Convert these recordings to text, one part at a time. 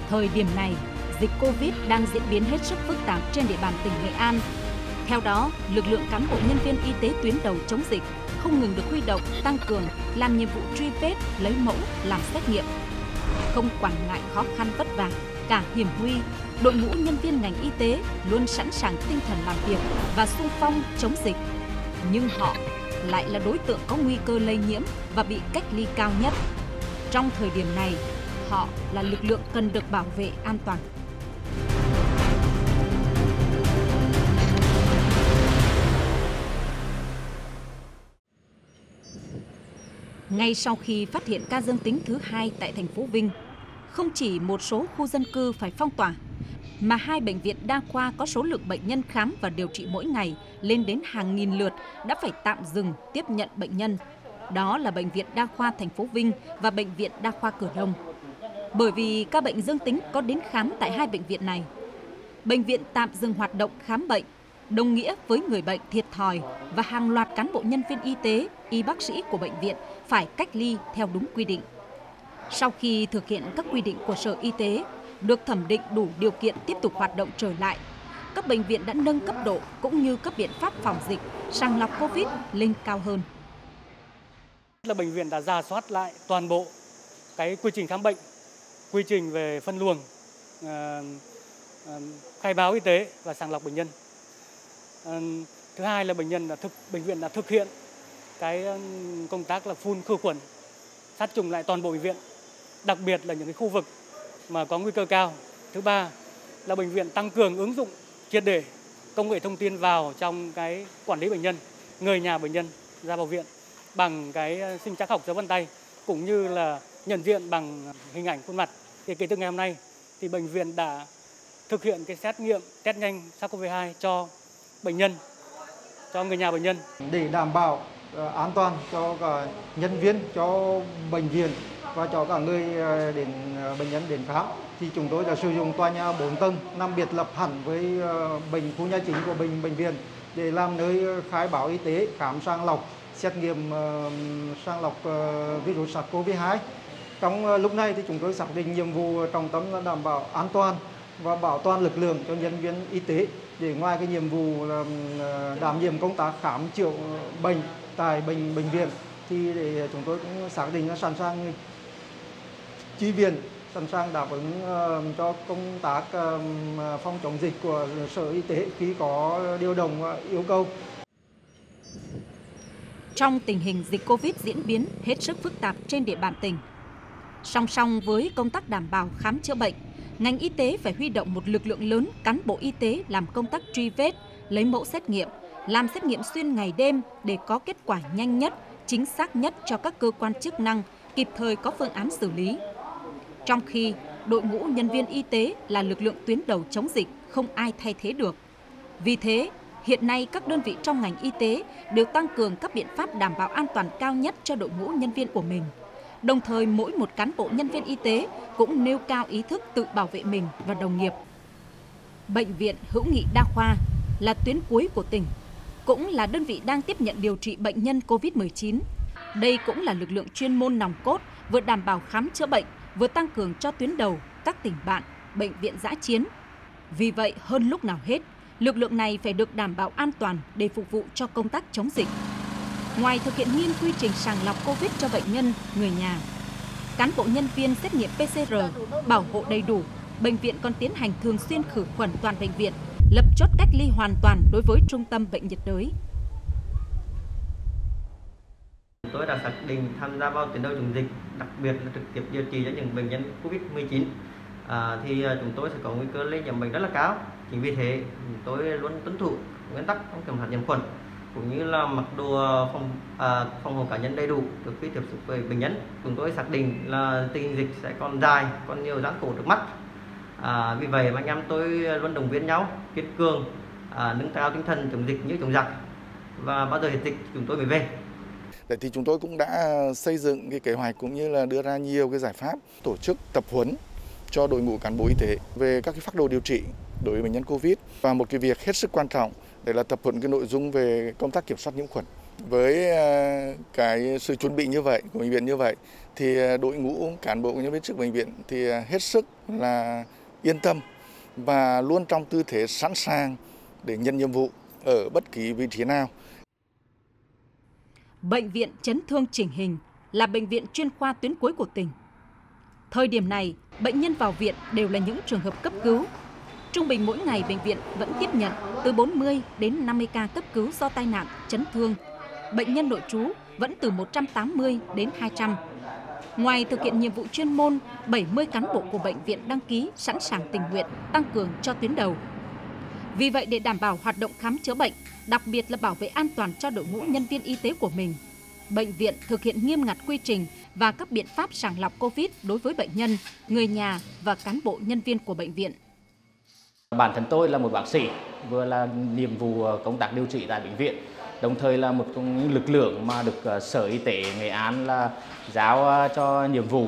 Thời điểm này, dịch Covid đang diễn biến hết sức phức tạp trên địa bàn tỉnh Nghệ An. Theo đó, lực lượng cán bộ nhân viên y tế tuyến đầu chống dịch không ngừng được huy động, tăng cường, làm nhiệm vụ truy vết, lấy mẫu, làm xét nghiệm. Không quản ngại khó khăn vất vả, cả hiểm nguy, đội ngũ nhân viên ngành y tế luôn sẵn sàng tinh thần làm việc và xung phong chống dịch. Nhưng họ lại là đối tượng có nguy cơ lây nhiễm và bị cách ly cao nhất. Trong thời điểm này, họ là lực lượng cần được bảo vệ an toàn. Ngay sau khi phát hiện ca dương tính thứ 2 tại thành phố Vinh, không chỉ một số khu dân cư phải phong tỏa, mà 2 bệnh viện đa khoa có số lượng bệnh nhân khám và điều trị mỗi ngày lên đến hàng nghìn lượt đã phải tạm dừng tiếp nhận bệnh nhân. Đó là Bệnh viện Đa khoa thành phố Vinh và Bệnh viện Đa khoa Cửa Đông. Bởi vì ca bệnh dương tính có đến khám tại 2 bệnh viện này, bệnh viện tạm dừng hoạt động khám bệnh, đồng nghĩa với người bệnh thiệt thòi và hàng loạt cán bộ nhân viên y tế, y bác sĩ của bệnh viện phải cách ly theo đúng quy định. Sau khi thực hiện các quy định của Sở Y tế, được thẩm định đủ điều kiện tiếp tục hoạt động trở lại, các bệnh viện đã nâng cấp độ cũng như các biện pháp phòng dịch, sàng lọc Covid lên cao hơn. Bệnh viện đã rà soát lại toàn bộ cái quy trình khám bệnh, quy trình về phân luồng, khai báo y tế và sàng lọc bệnh nhân. Thứ hai là bệnh viện đã thực hiện cái công tác là phun khử khuẩn, sát trùng lại toàn bộ bệnh viện, đặc biệt là những cái khu vực mà có nguy cơ cao. Thứ ba là bệnh viện tăng cường ứng dụng triệt để công nghệ thông tin vào trong cái quản lý bệnh nhân, người nhà bệnh nhân ra vào viện bằng cái sinh trắc học dấu vân tay cũng như là nhận diện bằng hình ảnh khuôn mặt. Thì kể từ ngày hôm nay thì bệnh viện đã thực hiện cái xét nghiệm test nhanh SARS-CoV-2 cho bệnh nhân, cho người nhà bệnh nhân để đảm bảo an toàn cho cả nhân viên, cho bệnh viện và cho cả người bệnh nhân đến khám. Thì chúng tôi đã sử dụng tòa nhà 4 tầng nằm biệt lập hẳn với khu nhà chính của bệnh viện để làm nơi khai báo y tế, khám sàng lọc, xét nghiệm sàng lọc virus SARS-CoV-2. Trong lúc này thì chúng tôi xác định nhiệm vụ trọng tâm là đảm bảo an toàn và bảo toàn lực lượng cho nhân viên y tế, để ngoài cái nhiệm vụ là đảm nhiệm công tác khám chữa bệnh tại bệnh viện thì để chúng tôi cũng xác định là sẵn sàng chi viện, sẵn sàng đáp ứng cho công tác phòng chống dịch của Sở Y tế khi có điều động và yêu cầu. Trong tình hình dịch Covid diễn biến hết sức phức tạp trên địa bàn tỉnh, song song với công tác đảm bảo khám chữa bệnh, ngành y tế phải huy động một lực lượng lớn cán bộ y tế làm công tác truy vết, lấy mẫu xét nghiệm, làm xét nghiệm xuyên ngày đêm để có kết quả nhanh nhất, chính xác nhất cho các cơ quan chức năng, kịp thời có phương án xử lý. Trong khi đội ngũ nhân viên y tế là lực lượng tuyến đầu chống dịch, không ai thay thế được. Vì thế, hiện nay các đơn vị trong ngành y tế đều tăng cường các biện pháp đảm bảo an toàn cao nhất cho đội ngũ nhân viên của mình. Đồng thời, mỗi một cán bộ nhân viên y tế cũng nêu cao ý thức tự bảo vệ mình và đồng nghiệp. Bệnh viện Hữu nghị Đa khoa là tuyến cuối của tỉnh, cũng là đơn vị đang tiếp nhận điều trị bệnh nhân Covid-19. Đây cũng là lực lượng chuyên môn nòng cốt, vừa đảm bảo khám chữa bệnh, vừa tăng cường cho tuyến đầu các tỉnh bạn, bệnh viện dã chiến. Vì vậy, hơn lúc nào hết, lực lượng này phải được đảm bảo an toàn để phục vụ cho công tác chống dịch. Ngoài thực hiện nghiêm quy trình sàng lọc Covid cho bệnh nhân, người nhà, cán bộ nhân viên xét nghiệm PCR, bảo hộ đầy đủ, bệnh viện còn tiến hành thường xuyên khử khuẩn toàn bệnh viện, lập chốt cách ly hoàn toàn đối với trung tâm bệnh nhiệt đới. Tôi đã xác định tham gia vào tuyến đầu chống dịch, đặc biệt là trực tiếp điều trị cho những bệnh nhân Covid-19. Thì chúng tôi sẽ có nguy cơ lây nhiễm bệnh rất là cao. Chính vì thế, tôi luôn tuân thủ nguyên tắc trong kiểm soát nhiễm khuẩn, cũng như là mặc đồ phòng hộ cá nhân đầy đủ trước khi tiếp xúc với bệnh nhân. Chúng tôi xác định là tình hình dịch sẽ còn dài, còn nhiều gian khổ trước mắt. Vì vậy anh em tôi luôn động viên nhau, kiên cường, nâng cao tinh thần chống dịch như chống giặc, và bao giờ hết dịch chúng tôi mới về. Vậy thì chúng tôi cũng đã xây dựng cái kế hoạch cũng như là đưa ra nhiều cái giải pháp, tổ chức tập huấn cho đội ngũ cán bộ y tế về các cái phác đồ điều trị đối với bệnh nhân Covid. Và một cái việc hết sức quan trọng đấy là tập huấn cái nội dung về công tác kiểm soát nhiễm khuẩn Với cái sự chuẩn bị như vậy của bệnh viện như vậy thì đội ngũ cán bộ nhân viên chức bệnh viện thì hết sức là yên tâm và luôn trong tư thế sẵn sàng để nhận nhiệm vụ ở bất kỳ vị trí nào. Bệnh viện Chấn thương chỉnh hình là bệnh viện chuyên khoa tuyến cuối của tỉnh. Thời điểm này, bệnh nhân vào viện đều là những trường hợp cấp cứu. Trung bình mỗi ngày bệnh viện vẫn tiếp nhận từ 40 đến 50 ca cấp cứu do tai nạn, chấn thương. Bệnh nhân nội trú vẫn từ 180 đến 200. Ngoài thực hiện nhiệm vụ chuyên môn, 70 cán bộ của bệnh viện đăng ký sẵn sàng tình nguyện tăng cường cho tuyến đầu. Vì vậy, để đảm bảo hoạt động khám chữa bệnh, đặc biệt là bảo vệ an toàn cho đội ngũ nhân viên y tế của mình, bệnh viện thực hiện nghiêm ngặt quy trình và các biện pháp sàng lọc COVID đối với bệnh nhân, người nhà và cán bộ nhân viên của bệnh viện. Bản thân tôi là một bác sĩ, vừa là nhiệm vụ công tác điều trị tại bệnh viện, đồng thời là một trong những lực lượng mà được Sở Y tế Nghệ An là giao cho nhiệm vụ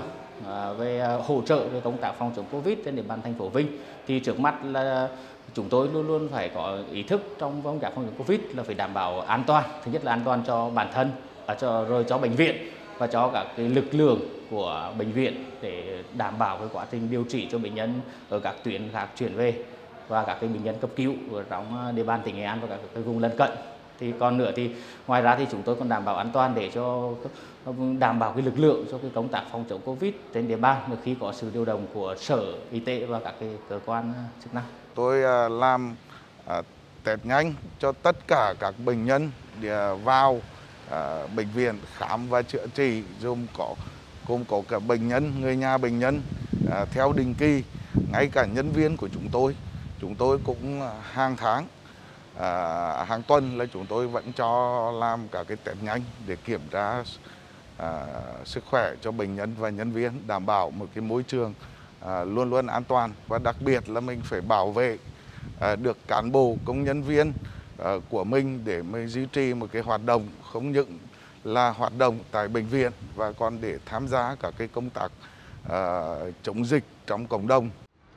về hỗ trợ về công tác phòng chống Covid trên địa bàn thành phố Vinh. Thì trước mắt là chúng tôi luôn luôn phải có ý thức trong công tác phòng chống Covid là phải đảm bảo an toàn. Thứ nhất là an toàn cho bản thân, rồi cho bệnh viện và cho các cái lực lượng của bệnh viện để đảm bảo cái quá trình điều trị cho bệnh nhân ở các tuyến khác chuyển về và các cái bệnh nhân cấp cứu ở trong địa bàn tỉnh Nghệ An và các cái vùng lân cận. Thì còn nữa thì ngoài ra thì chúng tôi còn đảm bảo an toàn để cho đảm bảo cái lực lượng cho cái công tác phòng chống Covid trên địa bàn khi có sự điều động của Sở Y tế và các cái cơ quan chức năng. Tôi làm test nhanh cho tất cả các bệnh nhân vào bệnh viện khám và chữa trị, gồm có cả bệnh nhân, người nhà bệnh nhân theo định kỳ, ngay cả nhân viên của chúng tôi cũng hàng tháng, hàng tuần là chúng tôi vẫn cho làm cả cái test nhanh để kiểm tra sức khỏe cho bệnh nhân và nhân viên, đảm bảo một cái môi trường luôn luôn an toàn, và đặc biệt là mình phải bảo vệ được cán bộ công nhân viên của mình để mới duy trì một cái hoạt động không những là hoạt động tại bệnh viện và còn để tham gia các cái công tác chống dịch trong cộng đồng.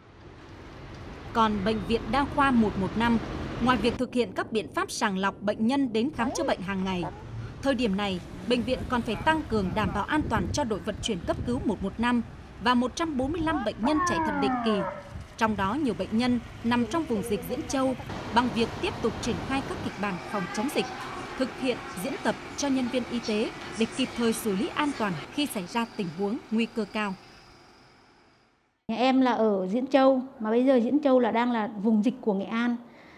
Còn Bệnh viện Đa khoa 115, ngoài việc thực hiện các biện pháp sàng lọc bệnh nhân đến khám chữa bệnh hàng ngày, thời điểm này, bệnh viện còn phải tăng cường đảm bảo an toàn cho đội vận chuyển cấp cứu 115 và 145 bệnh nhân chạy thận định kỳ. Trong đó nhiều bệnh nhân nằm trong vùng dịch Diễn Châu bằng việc tiếp tục triển khai các kịch bản phòng chống dịch, thực hiện diễn tập cho nhân viên y tế để kịp thời xử lý an toàn khi xảy ra tình huống nguy cơ cao. Nhà em là ở Diễn Châu, mà bây giờ Diễn Châu là đang là vùng dịch của Nghệ An.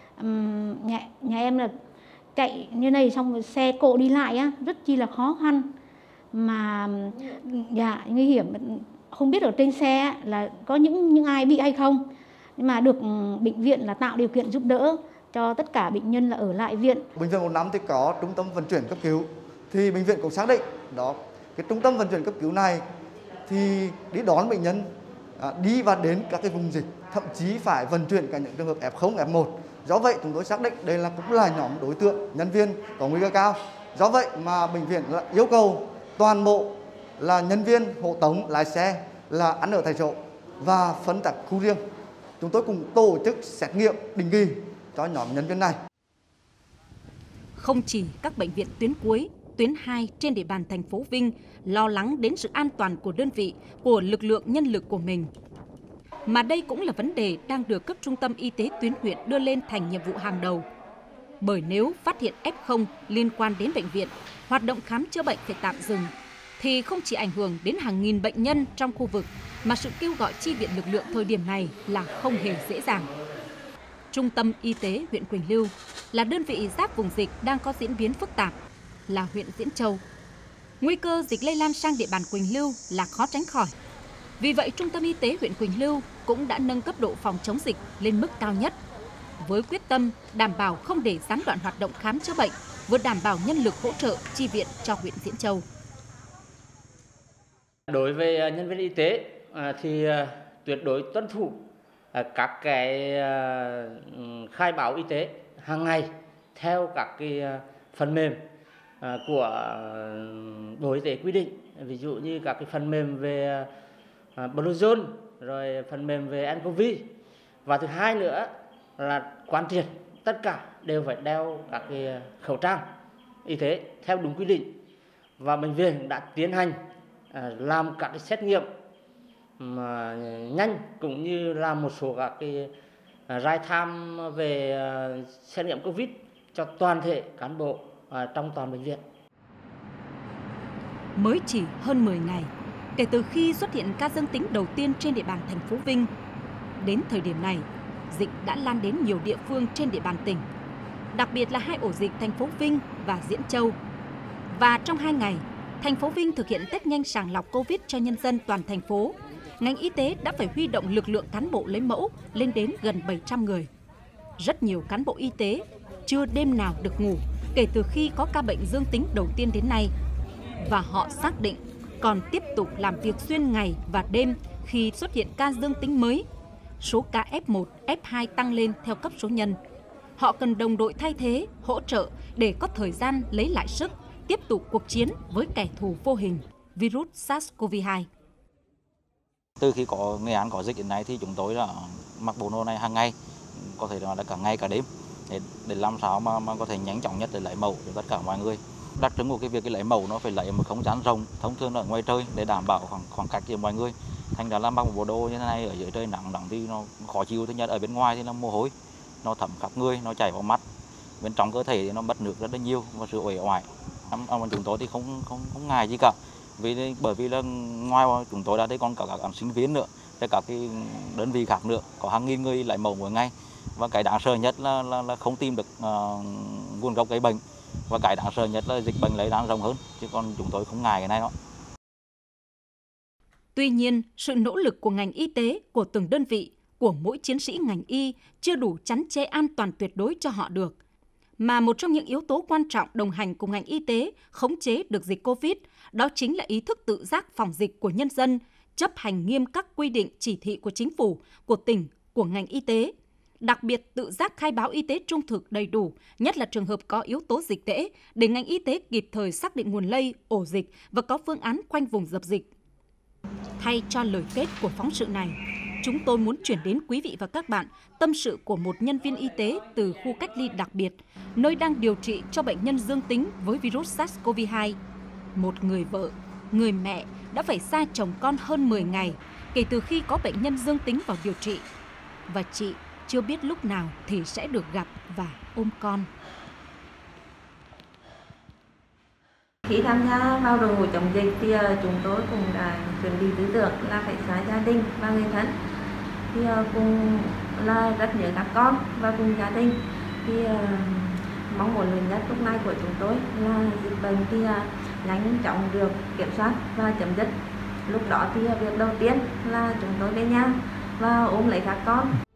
Nhà em là chạy như này xong xe cộ đi lại á, rất chi là khó khăn, mà nguy hiểm. Không biết ở trên xe là có những ai bị hay không, nhưng mà được bệnh viện là tạo điều kiện giúp đỡ cho tất cả bệnh nhân là ở lại viện. Bệnh viện 115 thì có trung tâm vận chuyển cấp cứu, thì bệnh viện cũng xác định đó cái trung tâm vận chuyển cấp cứu này thì đi đón bệnh nhân đi và đến các cái vùng dịch, thậm chí phải vận chuyển cả những trường hợp F0, F1. Do vậy chúng tôi xác định đây là cũng là nhóm đối tượng nhân viên có nguy cơ cao. Do vậy mà bệnh viện là yêu cầu toàn bộ là nhân viên hộ tống lái xe là ăn ở tại chỗ và phân tách khu riêng. Chúng tôi cũng tổ chức xét nghiệm định kỳ cho nhóm nhân viên này. Không chỉ các bệnh viện tuyến cuối, tuyến 2 trên địa bàn thành phố Vinh lo lắng đến sự an toàn của đơn vị, của lực lượng nhân lực của mình, mà đây cũng là vấn đề đang được các trung tâm y tế tuyến huyện đưa lên thành nhiệm vụ hàng đầu. Bởi nếu phát hiện F0 liên quan đến bệnh viện, hoạt động khám chữa bệnh phải tạm dừng, thì không chỉ ảnh hưởng đến hàng nghìn bệnh nhân trong khu vực, mà sự kêu gọi chi viện lực lượng thời điểm này là không hề dễ dàng. Trung tâm Y tế huyện Quỳnh Lưu là đơn vị giáp vùng dịch đang có diễn biến phức tạp, là huyện Diễn Châu. Nguy cơ dịch lây lan sang địa bàn Quỳnh Lưu là khó tránh khỏi. Vì vậy, Trung tâm Y tế huyện Quỳnh Lưu cũng đã nâng cấp độ phòng chống dịch lên mức cao nhất, với quyết tâm đảm bảo không để gián đoạn hoạt động khám chữa bệnh, vừa đảm bảo nhân lực hỗ trợ chi viện cho huyện Diễn Châu. Đối với nhân viên y tế thì tuyệt đối tuân thủ các cái khai báo y tế hàng ngày theo các cái phần mềm của Bộ Y tế quy định, ví dụ như các cái phần mềm về Bluezone, rồi phần mềm về nCoV. Và thứ hai nữa là quán triệt tất cả đều phải đeo các cái khẩu trang y tế theo đúng quy định, và bệnh viện đã tiến hành làm các cái xét nghiệm nhanh cũng như làm một số các cái real-time về xét nghiệm COVID cho toàn thể cán bộ trong toàn bệnh viện. Mới chỉ hơn 10 ngày kể từ khi xuất hiện ca dương tính đầu tiên trên địa bàn thành phố Vinh, đến thời điểm này, dịch đã lan đến nhiều địa phương trên địa bàn tỉnh, đặc biệt là 2 ổ dịch thành phố Vinh và Diễn Châu. Và trong 2 ngày, thành phố Vinh thực hiện test nhanh sàng lọc COVID cho nhân dân toàn thành phố. Ngành y tế đã phải huy động lực lượng cán bộ lấy mẫu lên đến gần 700 người. Rất nhiều cán bộ y tế chưa đêm nào được ngủ kể từ khi có ca bệnh dương tính đầu tiên đến nay. Và họ xác định còn tiếp tục làm việc xuyên ngày và đêm khi xuất hiện ca dương tính mới. Số ca F1, F2 tăng lên theo cấp số nhân. Họ cần đồng đội thay thế, hỗ trợ để có thời gian lấy lại sức, tiếp tục cuộc chiến với kẻ thù vô hình, virus SARS-CoV-2. Từ khi có Nghệ An có dịch đến nay thì chúng tôi là mặc bộ đồ này hàng ngày, có thể là cả ngày cả đêm để làm sao mà có thể nhanh chóng nhất để lấy mẫu cho tất cả mọi người. Đặc trưng của cái việc lấy mẫu nó phải lấy một không gian rộng, thông thường ở ngoài trời để đảm bảo khoảng cách giữa mọi người. Thành ra là mặc một bộ đồ như thế này ở dưới trời nắng thì nó khó chịu, thứ nhất ở bên ngoài thì nó mồ hôi, nó thấm khắp người, nó chảy vào mắt, bên trong cơ thể thì nó mất nước rất là nhiều và sự uể oải. Chúng tôi thì không ngại gì cả, bởi vì là ngoài chúng tôi ra đây còn cả các sinh viên nữa, các cái đơn vị khác nữa, có hàng nghìn người lấy mẫu mỗi ngày. Và cái đáng sợ nhất là không tìm được nguồn gốc gây bệnh, và cái đáng sợ nhất là dịch bệnh lây lan rộng hơn, chứ còn chúng tôi không ngại cái này đó. Tuy nhiên, sự nỗ lực của ngành y tế, của từng đơn vị, của mỗi chiến sĩ ngành y chưa đủ chắn che an toàn tuyệt đối cho họ được. Mà một trong những yếu tố quan trọng đồng hành cùng ngành y tế khống chế được dịch Covid, đó chính là ý thức tự giác phòng dịch của nhân dân, chấp hành nghiêm các quy định chỉ thị của chính phủ, của tỉnh, của ngành y tế. Đặc biệt tự giác khai báo y tế trung thực đầy đủ, nhất là trường hợp có yếu tố dịch tễ, để ngành y tế kịp thời xác định nguồn lây, ổ dịch và có phương án khoanh vùng dập dịch. Thay cho lời kết của phóng sự này, chúng tôi muốn chuyển đến quý vị và các bạn tâm sự của một nhân viên y tế từ khu cách ly đặc biệt, nơi đang điều trị cho bệnh nhân dương tính với virus SARS-CoV-2. Một người vợ, người mẹ đã phải xa chồng con hơn 10 ngày kể từ khi có bệnh nhân dương tính vào điều trị. Và chị chưa biết lúc nào thì sẽ được gặp và ôm con. Khi tham gia vào đội ngũ chống dịch thì chúng tôi cũng đã chuẩn bị tư tưởng là phải xa gia đình và người thân. Thì cũng là rất nhớ các con và cùng gia đình. Thì mong muốn lớn nhất lúc này của chúng tôi là dịch bệnh thì nhanh chóng được kiểm soát và chấm dứt. Lúc đó thì việc đầu tiên là chúng tôi về nhà và ôm lấy các con.